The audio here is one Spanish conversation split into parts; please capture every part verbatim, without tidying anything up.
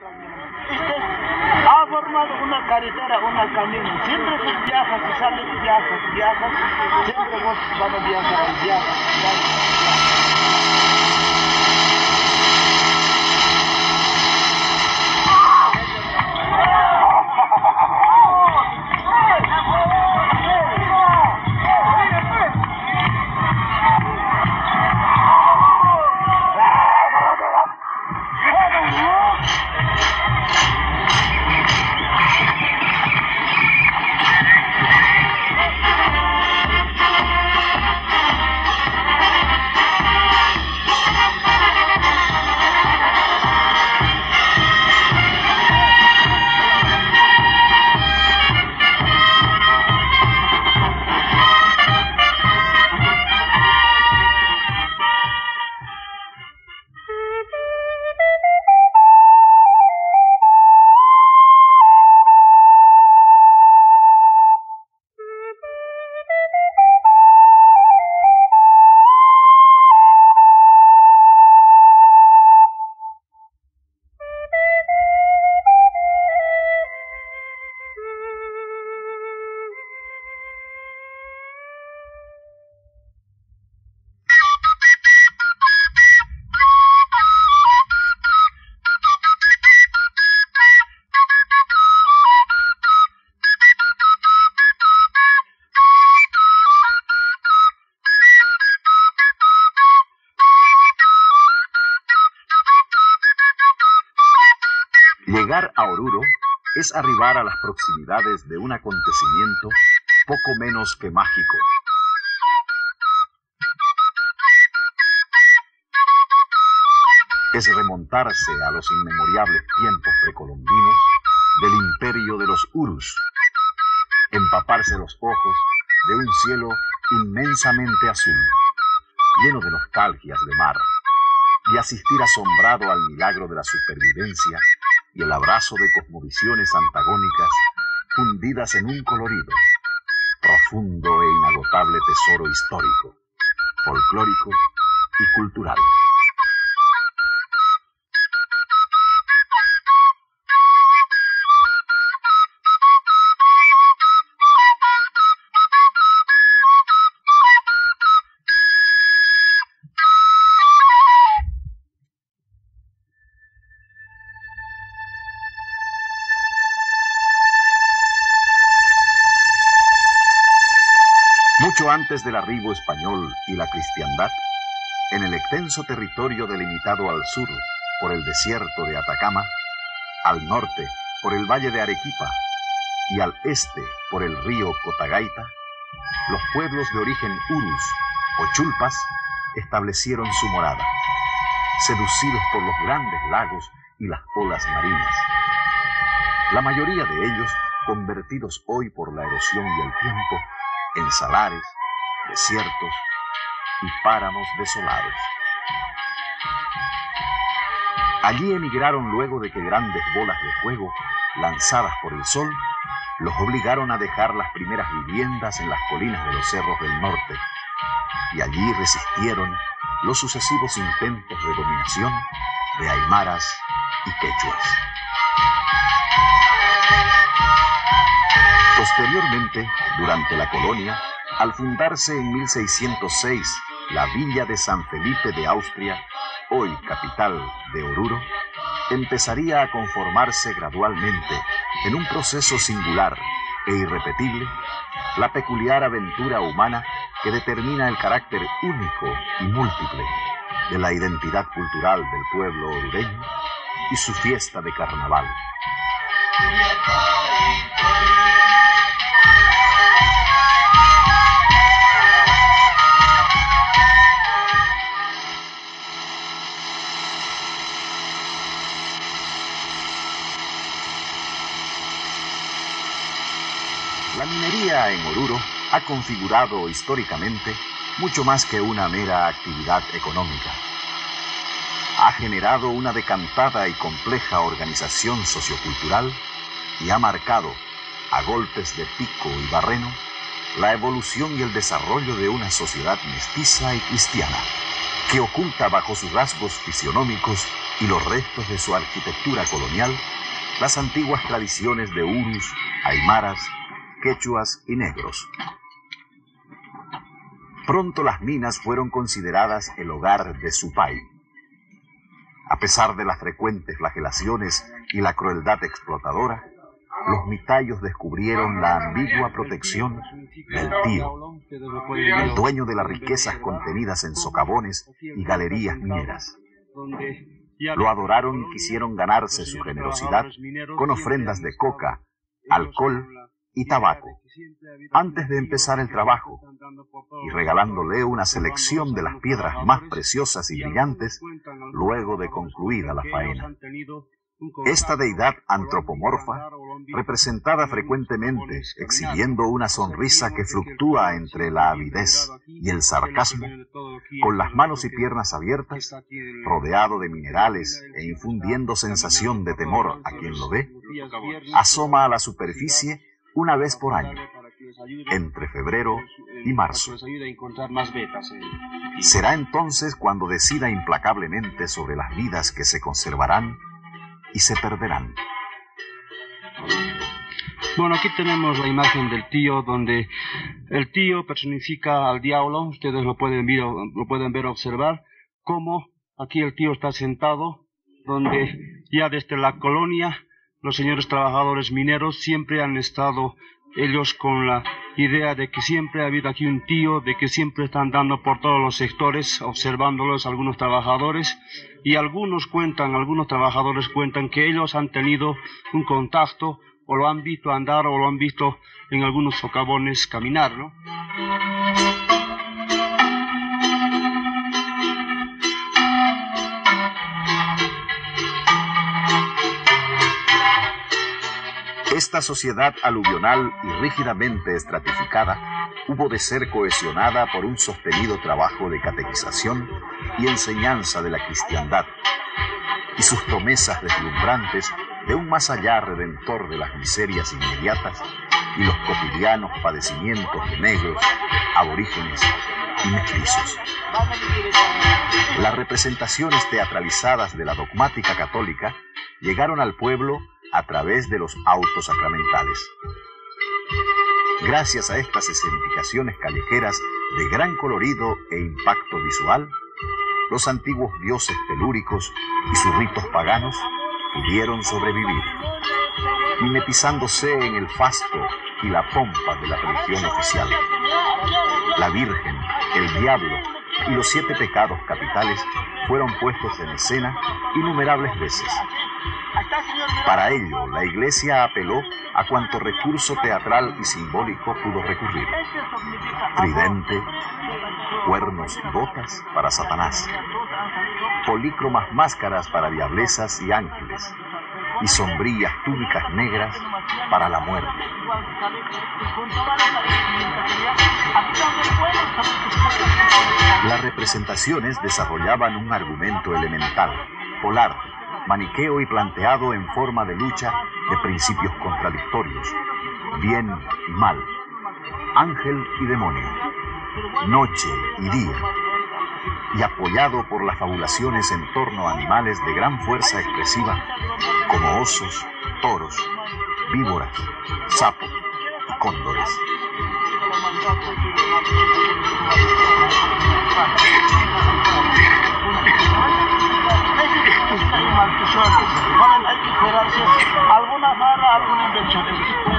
Usted ha formado una carretera, una camino. Siempre que viajas, si sales, viajas, viajas. Siempre vos vas a viajar, viajas, viajas. Llegar a Oruro es arribar a las proximidades de un acontecimiento poco menos que mágico. Es remontarse a los inmemoriables tiempos precolombinos del imperio de los Urus, empaparse los ojos de un cielo inmensamente azul, lleno de nostalgias de mar, y asistir asombrado al milagro de la supervivencia y el abrazo de cosmovisiones antagónicas fundidas en un colorido, profundo e inagotable tesoro histórico, folclórico y cultural. Mucho antes del arribo español y la cristiandad, en el extenso territorio delimitado al sur por el desierto de Atacama, al norte por el valle de Arequipa y al este por el río Cotagaita, los pueblos de origen Urus o Chulpas establecieron su morada, seducidos por los grandes lagos y las olas marinas. La mayoría de ellos convertidos hoy por la erosión y el tiempo en salares, desiertos y páramos desolados. Allí emigraron luego de que grandes bolas de fuego, lanzadas por el sol, los obligaron a dejar las primeras viviendas en las colinas de los cerros del norte, y allí resistieron los sucesivos intentos de dominación de aymaras y quechuas. Posteriormente, durante la colonia, al fundarse en mil seiscientos seis la villa de San Felipe de Austria, hoy capital de Oruro, empezaría a conformarse gradualmente, en un proceso singular e irrepetible, la peculiar aventura humana que determina el carácter único y múltiple de la identidad cultural del pueblo orureño y su fiesta de carnaval. La minería en Oruro ha configurado históricamente mucho más que una mera actividad económica. Ha generado una decantada y compleja organización sociocultural y ha marcado, a golpes de pico y barreno, la evolución y el desarrollo de una sociedad mestiza y cristiana, que oculta bajo sus rasgos fisionómicos y los restos de su arquitectura colonial, las antiguas tradiciones de urus, aymaras, quechuas y negros. Pronto las minas fueron consideradas el hogar de Supay. A pesar de las frecuentes flagelaciones y la crueldad explotadora, los mitayos descubrieron la ambigua protección del tío, el dueño de las riquezas contenidas en socavones y galerías mineras. Lo adoraron y quisieron ganarse su generosidad con ofrendas de coca, alcohol y tabaco, antes de empezar el trabajo, y regalándole una selección de las piedras más preciosas y brillantes luego de concluida la faena. Esta deidad antropomorfa, representada frecuentemente exhibiendo una sonrisa que fluctúa entre la avidez y el sarcasmo, con las manos y piernas abiertas, rodeado de minerales e infundiendo sensación de temor a quien lo ve, asoma a la superficie una vez por año, entre febrero y marzo. Será entonces cuando decida implacablemente sobre las vidas que se conservarán y se perderán. Bueno, aquí tenemos la imagen del tío, donde el tío personifica al diablo. Ustedes lo pueden ver, lo pueden ver observar, cómo aquí el tío está sentado, donde ya desde la colonia los señores trabajadores mineros siempre han estado ellos con la idea de que siempre ha habido aquí un tío, de que siempre están dando por todos los sectores, observándolos algunos trabajadores, y algunos cuentan, algunos trabajadores cuentan que ellos han tenido un contacto, o lo han visto andar, o lo han visto en algunos socavones caminar, ¿no? Esta sociedad aluvional y rígidamente estratificada hubo de ser cohesionada por un sostenido trabajo de catequización y enseñanza de la cristiandad, y sus promesas deslumbrantes de un más allá redentor de las miserias inmediatas y los cotidianos padecimientos de negros, aborígenes y mestizos. Las representaciones teatralizadas de la dogmática católica llegaron al pueblo a través de los autos sacramentales. Gracias a estas escenificaciones callejeras de gran colorido e impacto visual, los antiguos dioses telúricos y sus ritos paganos pudieron sobrevivir, mimetizándose en el fasto y la pompa de la religión oficial. La Virgen, el Diablo y los siete pecados capitales fueron puestos en escena innumerables veces. Para ello, la Iglesia apeló a cuanto recurso teatral y simbólico pudo recurrir: tridente, cuernos y botas para Satanás, polícromas máscaras para diablesas y ángeles, y sombrías túnicas negras para la muerte. Las representaciones desarrollaban un argumento elemental, polar, maniqueo y planteado en forma de lucha de principios contradictorios: bien y mal, ángel y demonio, noche y día, y apoyado por las fabulaciones en torno a animales de gran fuerza expresiva como osos, toros, víboras, sapos y cóndores. Alguna barra, algún invención.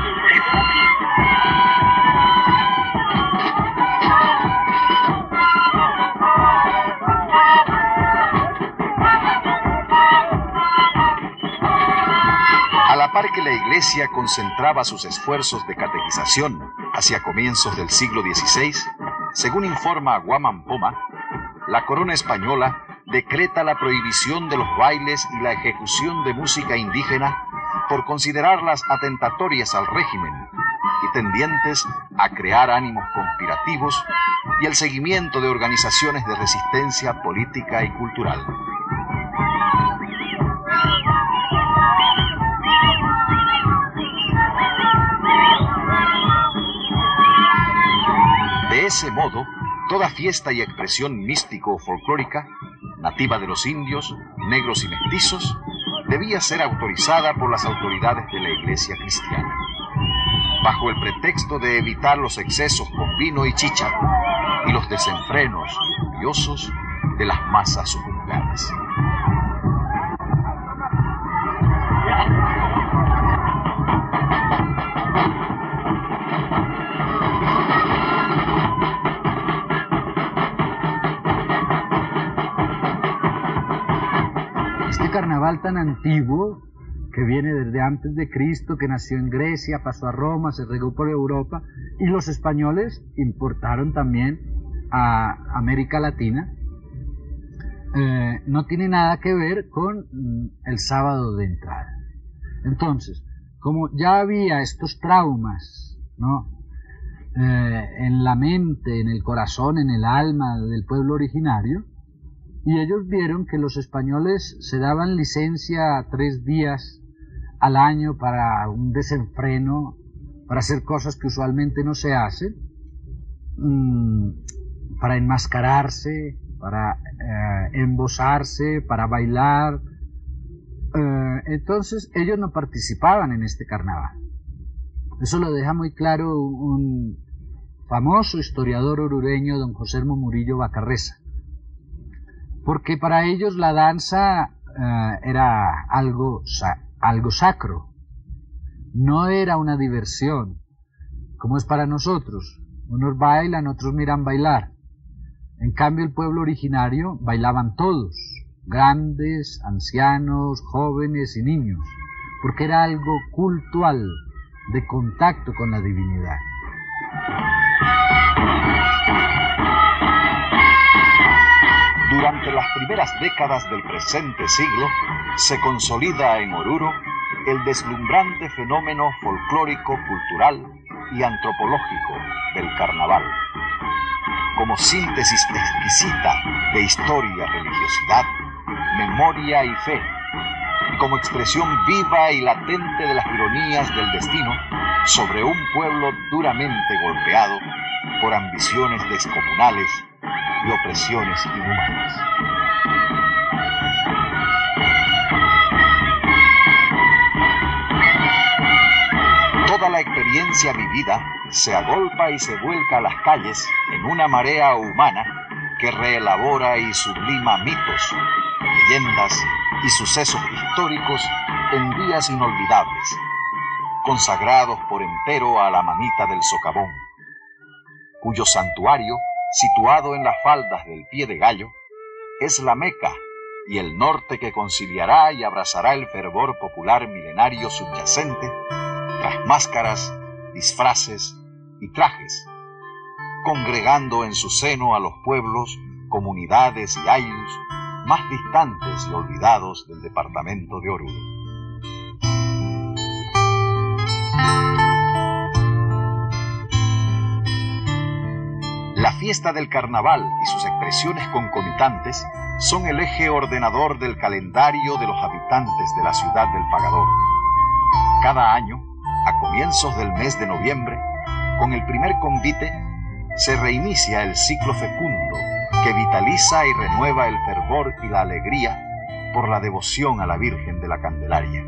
A la par que la Iglesia concentraba sus esfuerzos de catequización hacia comienzos del siglo dieciséis, según informa Guaman Poma, la corona española decreta la prohibición de los bailes y la ejecución de música indígena por considerarlas atentatorias al régimen y tendientes a crear ánimos conspirativos y el seguimiento de organizaciones de resistencia política y cultural. De ese modo, toda fiesta y expresión místico o folclórica nativa de los indios, negros y mestizos, debía ser autorizada por las autoridades de la Iglesia cristiana, bajo el pretexto de evitar los excesos con vino y chícharo y los desenfrenos lujuriosos de las masas subjugales. Este carnaval tan antiguo, que viene desde antes de Cristo, que nació en Grecia, pasó a Roma, se regó por Europa, y los españoles importaron también a América Latina, eh, no tiene nada que ver con mm, el sábado de entrada. Entonces, como ya había estos traumas, ¿no?, eh, en la mente, en el corazón, en el alma del pueblo originario, y ellos vieron que los españoles se daban licencia tres días al año para un desenfreno, para hacer cosas que usualmente no se hacen, mmm, para enmascararse, para eh, embosarse, para bailar. Eh, entonces ellos no participaban en este carnaval. Eso lo deja muy claro un famoso historiador orureño, don José Murillo Bacarreza, porque para ellos la danza eh, era algo, sa algo sacro, no era una diversión, como es para nosotros. Unos bailan, otros miran bailar. En cambio, el pueblo originario bailaban todos, grandes, ancianos, jóvenes y niños, porque era algo cultual, de contacto con la divinidad. Durante las primeras décadas del presente siglo, se consolida en Oruro el deslumbrante fenómeno folclórico, cultural y antropológico del carnaval. Como síntesis exquisita de historia, religiosidad, memoria y fe, y como expresión viva y latente de las ironías del destino sobre un pueblo duramente golpeado por ambiciones descomunales y opresiones inhumanas. Toda la experiencia vivida se agolpa y se vuelca a las calles en una marea humana que reelabora y sublima mitos, leyendas y sucesos históricos en días inolvidables, consagrados por entero a la mamita del socavón, cuyo santuario, situado en las faldas del Pie de Gallo, es la Meca y el norte que conciliará y abrazará el fervor popular milenario subyacente tras máscaras, disfraces y trajes, congregando en su seno a los pueblos, comunidades y ayllus más distantes y olvidados del departamento de Oruro. La fiesta del carnaval y sus expresiones concomitantes son el eje ordenador del calendario de los habitantes de la ciudad del Pagador. Cada año, a comienzos del mes de noviembre, con el primer convite, se reinicia el ciclo fecundo que vitaliza y renueva el fervor y la alegría por la devoción a la Virgen de la Candelaria.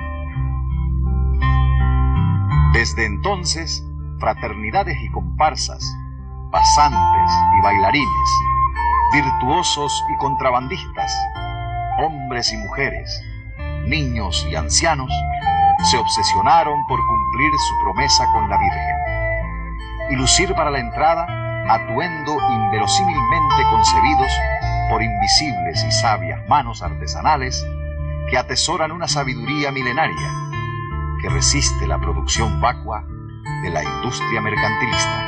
Desde entonces, fraternidades y comparsas, pasantes y bailarines, virtuosos y contrabandistas, hombres y mujeres, niños y ancianos, se obsesionaron por cumplir su promesa con la Virgen y lucir para la entrada atuendo inverosímilmente concebidos por invisibles y sabias manos artesanales que atesoran una sabiduría milenaria que resiste la producción vacua de la industria mercantilista.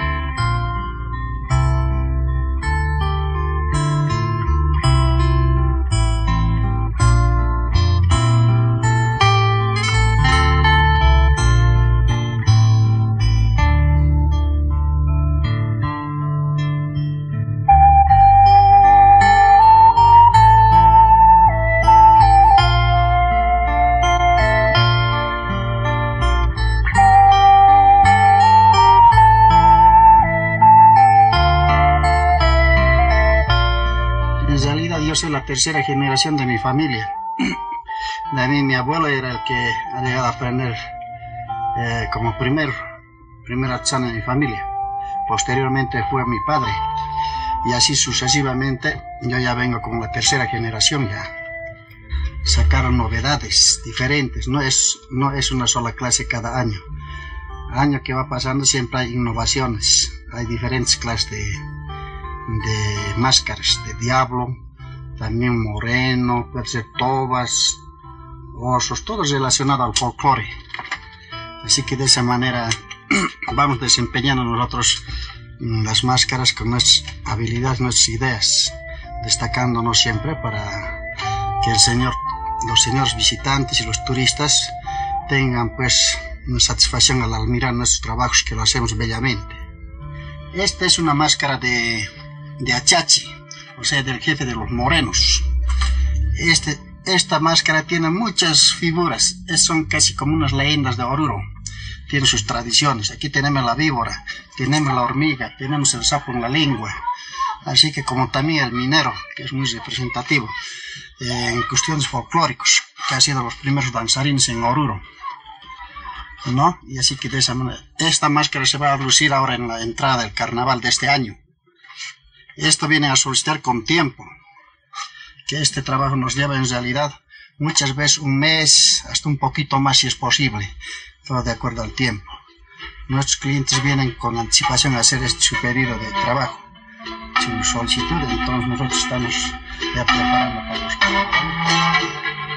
la tercera generación de mi familia. De mí, mi abuelo era el que ha llegado a aprender eh, como primer, primer artesano de mi familia. Posteriormente fue mi padre. Y así sucesivamente, yo ya vengo como la tercera generación ya. Sacaron novedades diferentes, no es, no es una sola clase cada año. Año que va pasando siempre hay innovaciones, hay diferentes clases de, de máscaras, de diablo, también moreno, puede ser tobas, osos, todo relacionado al folclore. Así que de esa manera vamos desempeñando nosotros las máscaras con nuestras habilidades, nuestras ideas, destacándonos siempre para que el señor, los señores visitantes y los turistas tengan pues una satisfacción al admirar nuestros trabajos, que lo hacemos bellamente. Esta es una máscara de, de Achachi, o sea, del jefe de los morenos. Este, esta máscara tiene muchas figuras, son casi como unas leyendas de Oruro. Tiene sus tradiciones. Aquí tenemos la víbora, tenemos la hormiga, tenemos el sapo en la lengua. Así que como también el minero, que es muy representativo eh, en cuestiones folclóricos, que ha sido los primeros danzarines en Oruro, ¿no? Y así que de esa manera, esta máscara se va a lucir ahora en la entrada del carnaval de este año. Esto viene a solicitar con tiempo, que este trabajo nos lleva en realidad muchas veces un mes, hasta un poquito más si es posible, todo de acuerdo al tiempo. Nuestros clientes vienen con anticipación a hacer este su pedido de trabajo, su solicitud, entonces nosotros estamos ya preparando para los carnavales.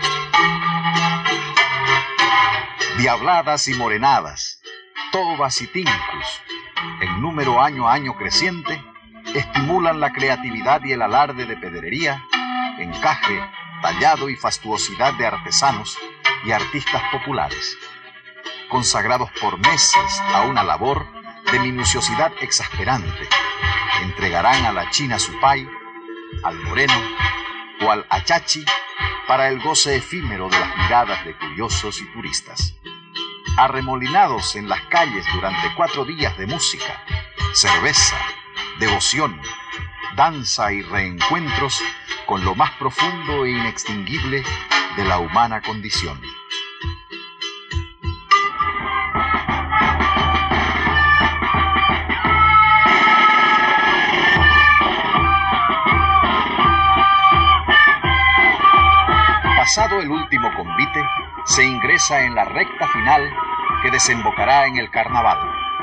Diabladas y morenadas, tobas y tincus, en número año a año creciente, estimulan la creatividad y el alarde de pedrería, encaje, tallado y fastuosidad de artesanos y artistas populares, consagrados por meses a una labor de minuciosidad exasperante. Entregarán a la china su pay, al moreno o al achachi para el goce efímero de las miradas de curiosos y turistas. Arremolinados en las calles durante cuatro días de música, cerveza, devoción, danza y reencuentros con lo más profundo e inextinguible de la humana condición. Pasado el último convite, se ingresa en la recta final que desembocará en el carnaval.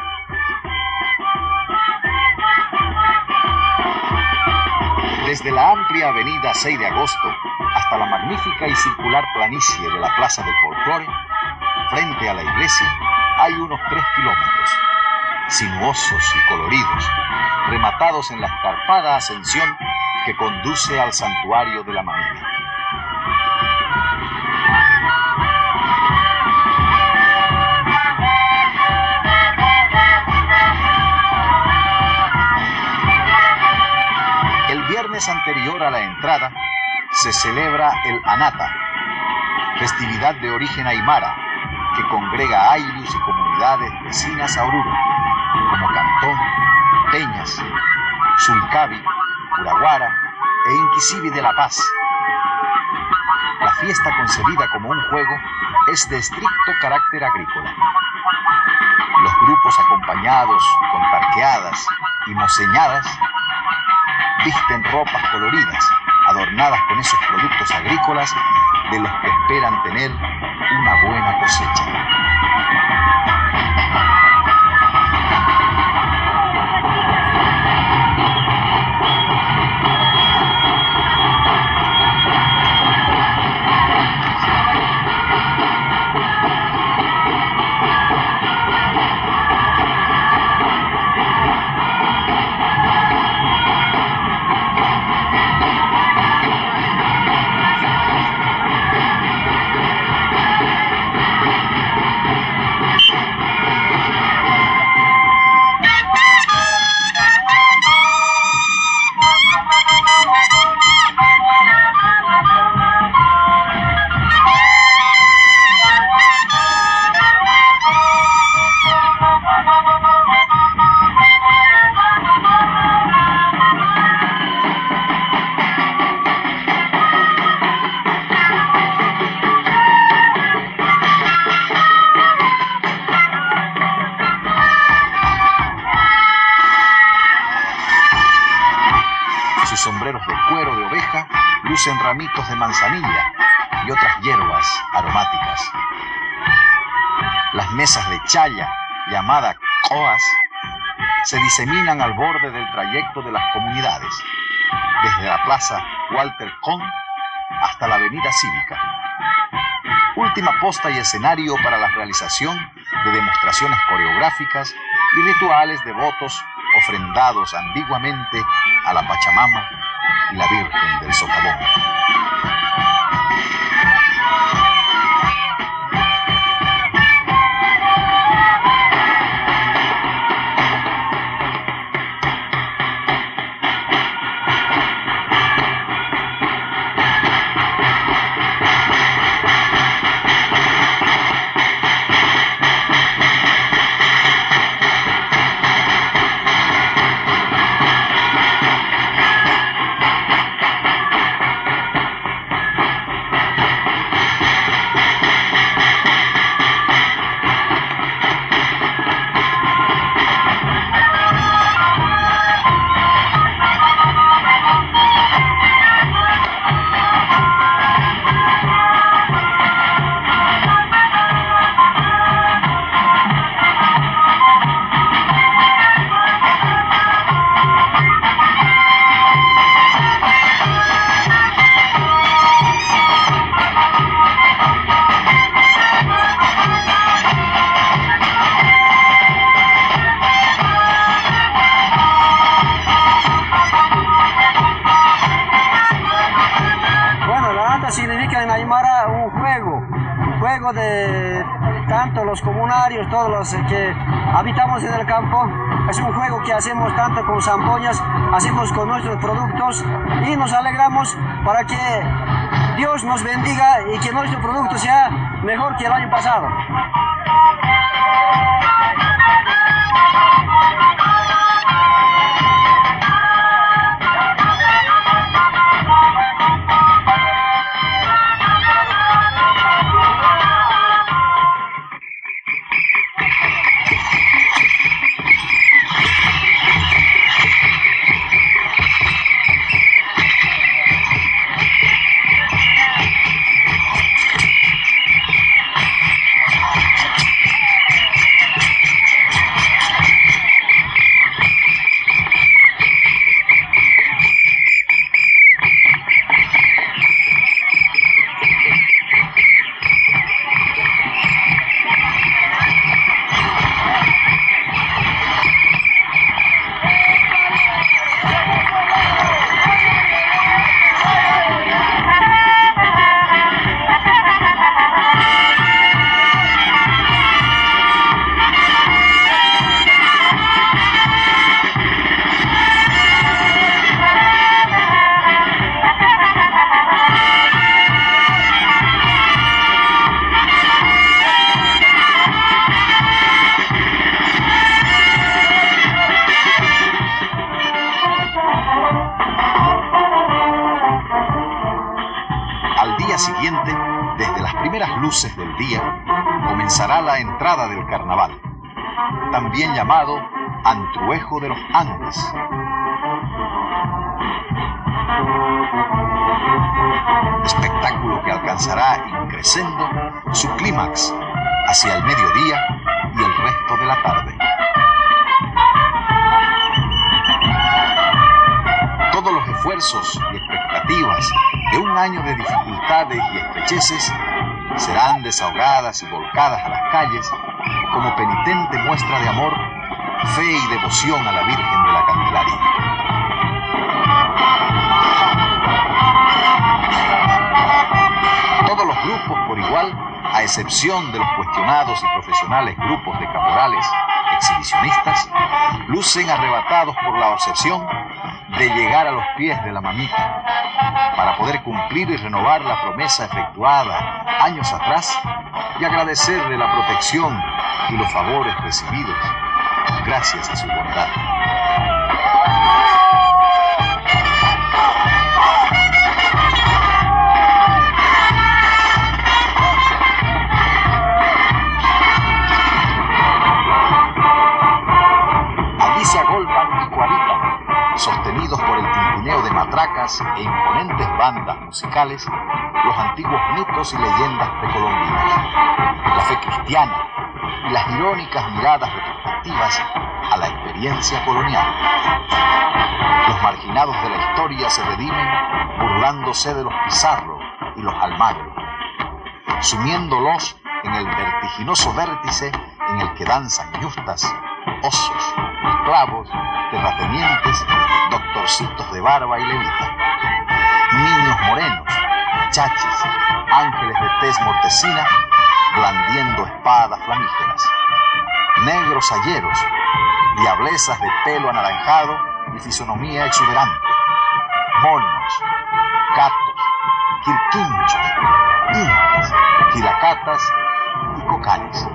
Desde la amplia avenida seis de agosto hasta la magnífica y circular planicie de la Plaza del Folclore, frente a la iglesia, hay unos tres kilómetros, sinuosos y coloridos, rematados en la escarpada ascensión que conduce al santuario de la Mamina. Anterior a la entrada se celebra el Anata, festividad de origen aymara que congrega aylus y comunidades vecinas a Oruro, como Cantón, Peñas, Zulcavi, Curaguara e Inquisivi de La Paz. La fiesta, concebida como un juego, es de estricto carácter agrícola. Los grupos, acompañados con tarqueadas y moceñadas, visten ropas coloridas, adornadas con esos productos agrícolas de los que esperan tener una buena cosecha. lucen ramitos de manzanilla y otras hierbas aromáticas. Las mesas de chaya, llamada coas, se diseminan al borde del trayecto de las comunidades, desde la plaza Walter Kohn hasta la avenida Cívica. Última posta y escenario para la realización de demostraciones coreográficas y rituales devotos ofrendados ambiguamente a la Pachamama y la Virgen del Socavón. Significa en Aymara un juego, un juego de tanto los comunarios, todos los que habitamos en el campo. Es un juego que hacemos tanto con zampoñas, hacemos con nuestros productos y nos alegramos para que Dios nos bendiga y que nuestro producto sea mejor que el año pasado. Siguiente, desde las primeras luces del día, comenzará la entrada del carnaval, también llamado Antruejo de los Andes. Espectáculo que alcanzará increscendo su clímax hacia el mediodía y el resto de la tarde. Todos los esfuerzos y expectativas de un año de dificultades y estrecheces serán desahogadas y volcadas a las calles como penitente muestra de amor, fe y devoción a la Virgen de la Candelaria. Todos los grupos por igual, a excepción de los cuestionados y profesionales grupos de caporales exhibicionistas, lucen arrebatados por la obsesión de llegar a los pies de la mamita para poder cumplir y renovar la promesa efectuada años atrás y agradecerle la protección y los favores recibidos gracias a su bondad. Allí se agolpan y cohabitan, sostenidos por el tintineo de matracas urbanas e imponentes bandas musicales los antiguos mitos y leyendas precolombinas, la fe cristiana y las irónicas miradas retrospectivas a la experiencia colonial. Los marginados de la historia se redimen burlándose de los Pizarro y los Almagro, sumiéndolos en el vertiginoso vértice en el que danzan ñustas, osos, esclavos, terratenientes, doctorcitos de barba y levita, niños morenos, chachis, ángeles de tez mortecina, blandiendo espadas flamígeras, negros ayeros, diablesas de pelo anaranjado y fisonomía exuberante, monos, gatos, quirquinchos, inques, gilacatas y cocanes.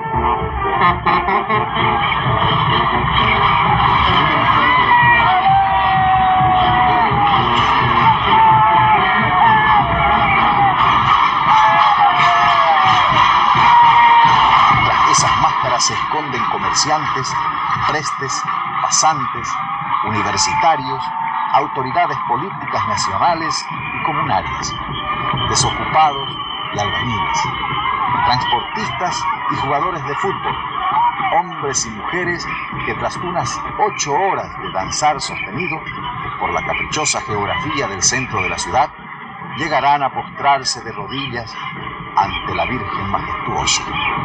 Tras esas máscaras se esconden comerciantes, prestes, pasantes, universitarios, autoridades políticas nacionales y comunarias, desocupados y albañiles, transportistas y jugadores de fútbol, hombres y mujeres que tras unas ocho horas de danzar sostenido por la caprichosa geografía del centro de la ciudad, llegarán a postrarse de rodillas ante la Virgen majestuosa.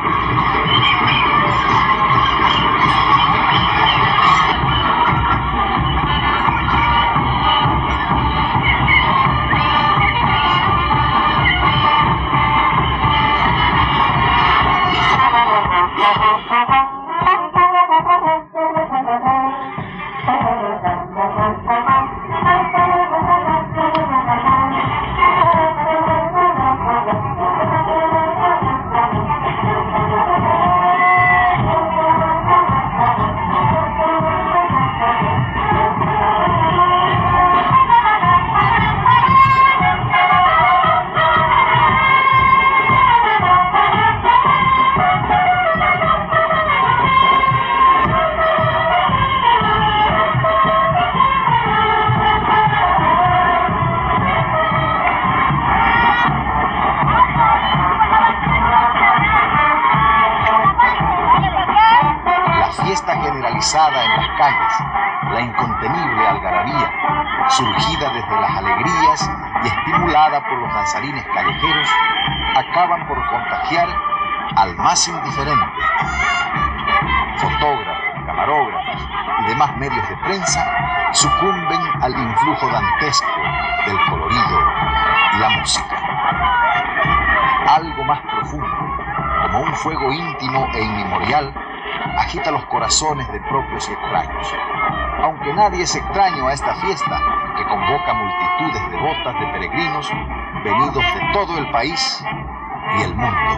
En las calles, la incontenible algarabía, surgida desde las alegrías y estimulada por los danzarines callejeros, acaban por contagiar al más indiferente. Fotógrafos, camarógrafos y demás medios de prensa sucumben al influjo dantesco del colorido y la música. Algo más profundo, como un fuego íntimo e inmemorial, agita los corazones de propios y extraños, aunque nadie es extraño a esta fiesta que convoca multitudes devotas de peregrinos venidos de todo el país y el mundo.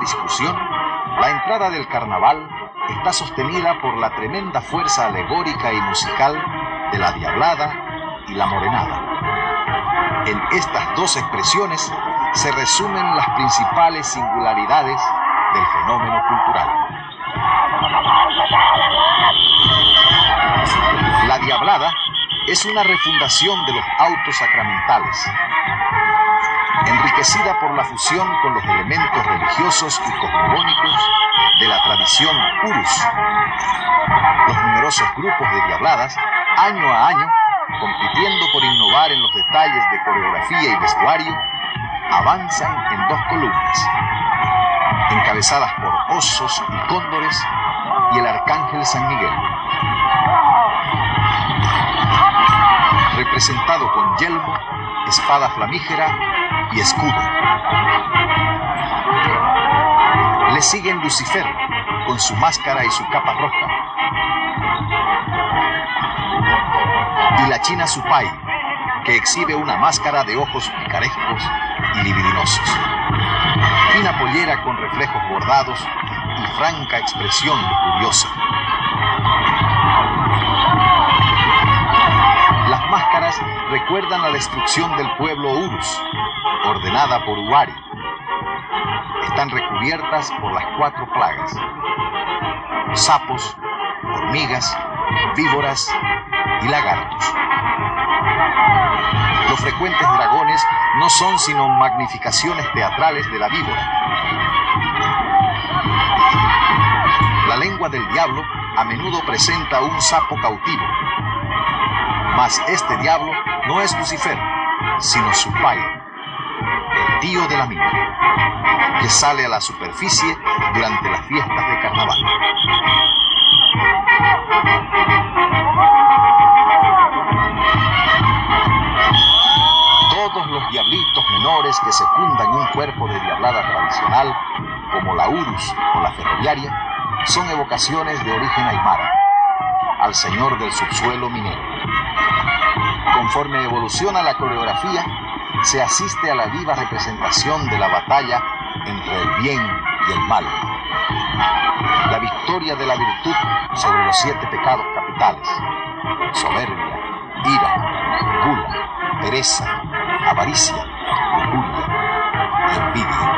discusión, la entrada del carnaval está sostenida por la tremenda fuerza alegórica y musical de la diablada y la morenada. En estas dos expresiones se resumen las principales singularidades del fenómeno cultural. La diablada es una refundación de los autos sacramentales, enriquecida por la fusión con los elementos religiosos y cosmogónicos de la tradición urus. Los numerosos grupos de diabladas, año a año, compitiendo por innovar en los detalles de coreografía y vestuario, avanzan en dos columnas, encabezadas por osos y cóndores y el arcángel San Miguel, representado con yelmo, espada flamígera y escudo. Le siguen Lucifer con su máscara y su capa roja, y la china Supai, que exhibe una máscara de ojos picarescos y libidinosos, fina pollera con reflejos bordados y franca expresión lujuriosa. Las máscaras recuerdan la destrucción del pueblo Urus, ordenada por Uari. Están recubiertas por las cuatro plagas: sapos, hormigas, víboras y lagartos. Los frecuentes dragones no son sino magnificaciones teatrales de la víbora. La lengua del diablo a menudo presenta un sapo cautivo, mas este diablo no es Lucifer, sino Supai, el tío de la mina, que sale a la superficie durante las fiestas de carnaval. Todos los diablitos menores que secundan un cuerpo de diablada tradicional, como la urus o la ferroviaria, son evocaciones de origen aymara, al señor del subsuelo minero. Conforme evoluciona la coreografía, se asiste a la viva representación de la batalla entre el bien y el mal, la victoria de la virtud sobre los siete pecados capitales: soberbia, ira, gula, pereza, avaricia, lujuria y envidia.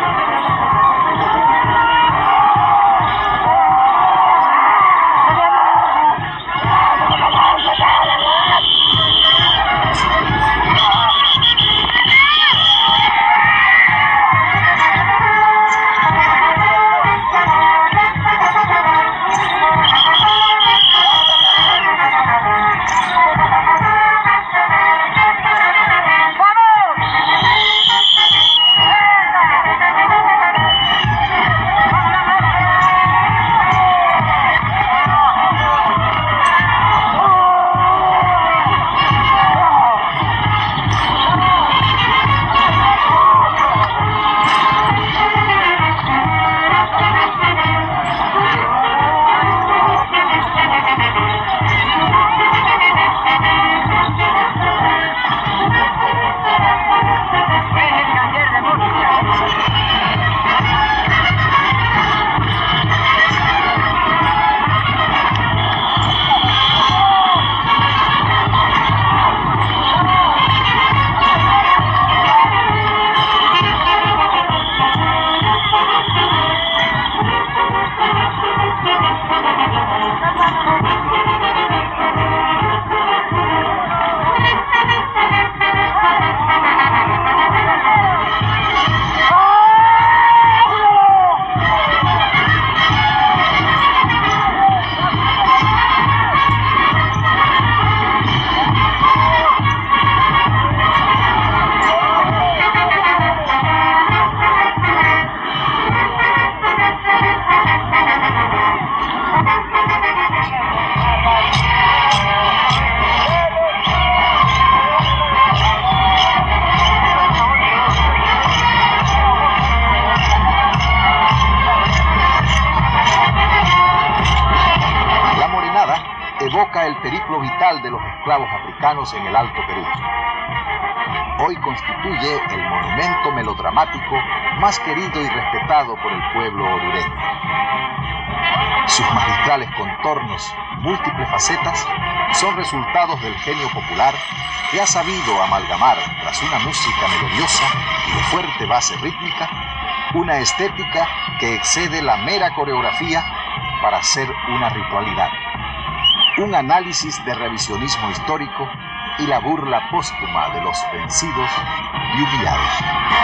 evoca el periplo vital de los esclavos africanos en el Alto Perú. hoy constituye el monumento melodramático más querido y respetado por el pueblo orureño. Sus magistrales contornos y múltiples facetas son resultados del genio popular que ha sabido amalgamar, tras una música melodiosa y de fuerte base rítmica, una estética que excede la mera coreografía para hacer una ritualidad, un análisis de revisionismo histórico y la burla póstuma de los vencidos y humillados.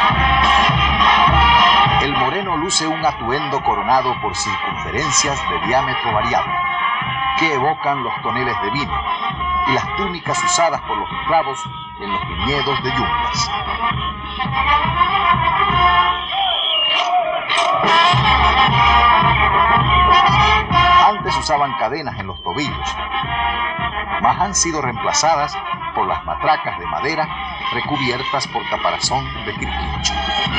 El moreno luce un atuendo coronado por circunferencias de diámetro variable, que evocan los toneles de vino y las túnicas usadas por los esclavos en los viñedos de yungas. Antes usaban cadenas en los tobillos, mas han sido reemplazadas por las matracas de madera recubiertas por caparazón de quirquincho.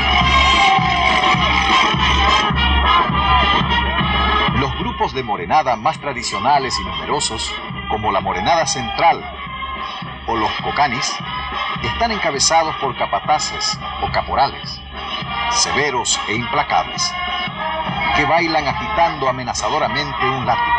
Los grupos de morenada más tradicionales y numerosos, como la morenada central o los cocanis, están encabezados por capataces o caporales, severos e implacables, que bailan agitando amenazadoramente un látigo.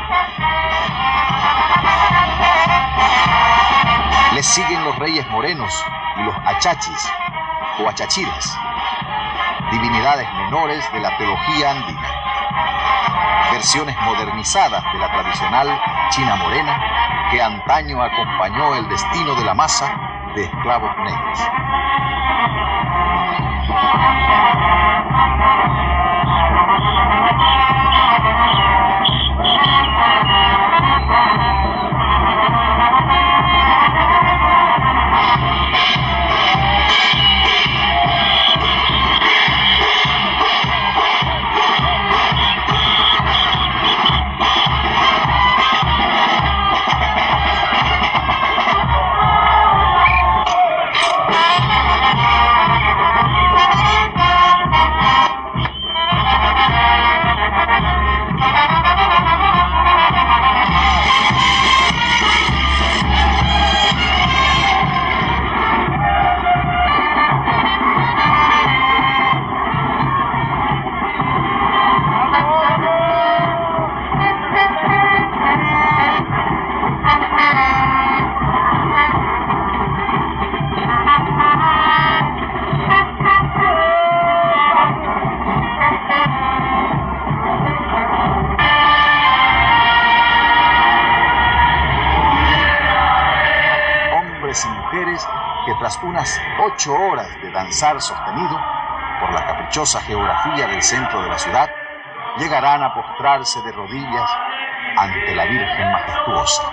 Les siguen los reyes morenos y los achachis o achachires, divinidades menores de la teología andina, versiones modernizadas de la tradicional China morena que antaño acompañó el destino de la masa de esclavos negros. Que tras unas ocho horas de danzar sostenido por la caprichosa geografía del centro de la ciudad, llegarán a postrarse de rodillas ante la Virgen majestuosa.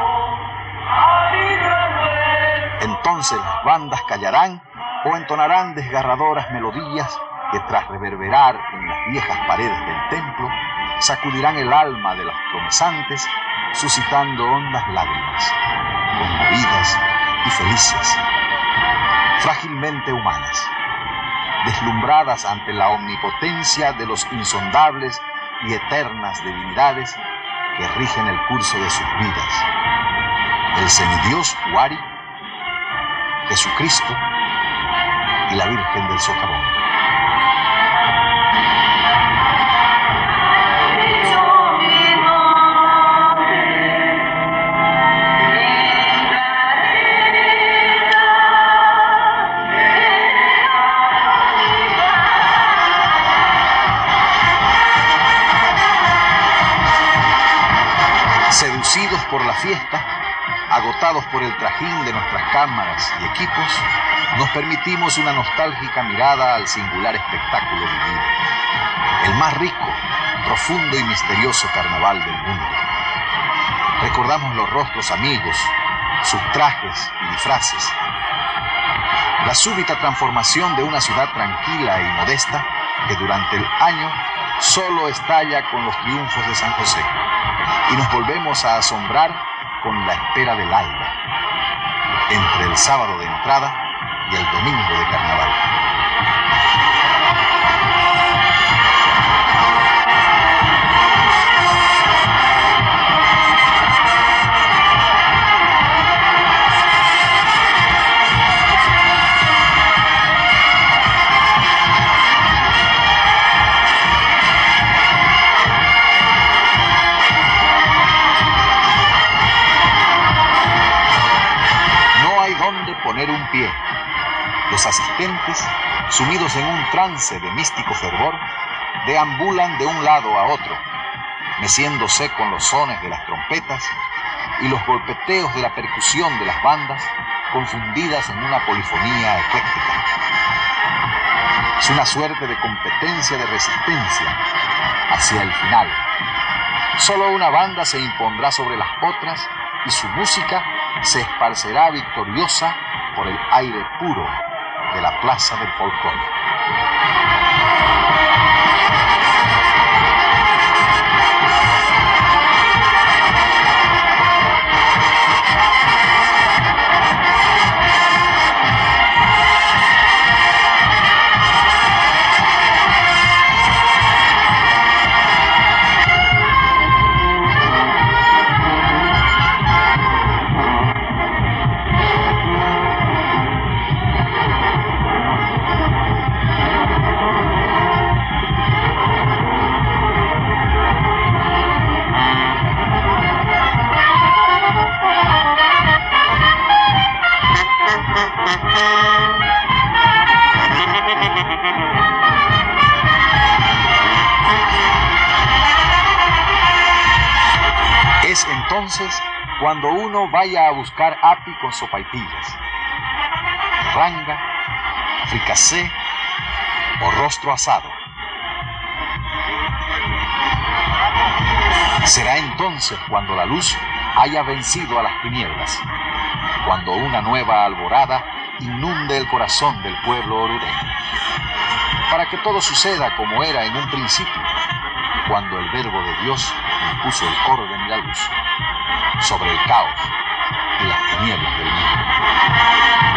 Entonces las bandas callarán o entonarán desgarradoras melodías que, tras reverberar en las viejas paredes del templo, sacudirán el alma de los promesанtes, suscitando hondas lágrimas, conmovidas y felices, frágilmente humanas, deslumbradas ante la omnipotencia de los insondables y eternas divinidades que rigen el curso de sus vidas: el semidios Huari, Jesucristo y la Virgen del Socavón. Seducidos por la fiesta, agotados por el trajín de nuestras cámaras y equipos, nos permitimos una nostálgica mirada al singular espectáculo vivido, el más rico, profundo y misterioso carnaval del mundo. Recordamos los rostros amigos, sus trajes y disfraces, la súbita transformación de una ciudad tranquila y modesta que durante el año solo estalla con los triunfos de San José, y nos volvemos a asombrar con la espera del alba, entre el sábado de entrada y el domingo de carnaval. Los asistentes, sumidos en un trance de místico fervor, deambulan de un lado a otro, meciéndose con los sones de las trompetas y los golpeteos de la percusión de las bandas, confundidas en una polifonía ecléctica. Es una suerte de competencia de resistencia hacia el final. Solo una banda se impondrá sobre las otras y su música se esparcerá victoriosa por el aire puro de la plaza del folclore. Es entonces cuando uno vaya a buscar api con sopaipillas, ranga, fricasé o rostro asado. Será entonces cuando la luz haya vencido a las tinieblas, cuando una nueva alborada inunde el corazón del pueblo orureño, para que todo suceda como era en un principio, cuando el Verbo de Dios impuso el orden y la luz sobre el caos y las tinieblas del mundo.